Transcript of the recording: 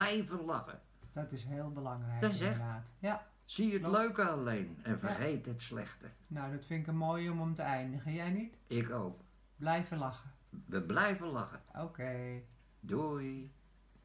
blijven lachen. Dat is heel belangrijk Dat is echt. inderdaad. Ja, Zie het Klopt. leuke alleen en vergeet het slechte. nou dat vind ik een mooie om te eindigen. Jij niet? Ik ook. Blijven lachen. We blijven lachen. Oké. Doei.